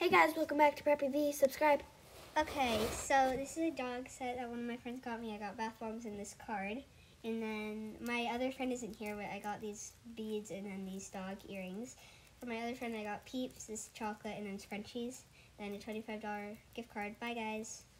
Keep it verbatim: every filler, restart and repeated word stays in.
Hey guys, welcome back to Preppy V. Subscribe. Okay, so this is a dog set that one of my friends got me. I got bath bombs and this card. And then my other friend isn't here, but I got these beads and then these dog earrings. For my other friend, I got Peeps, this chocolate, and then scrunchies. And a twenty-five dollar gift card. Bye, guys.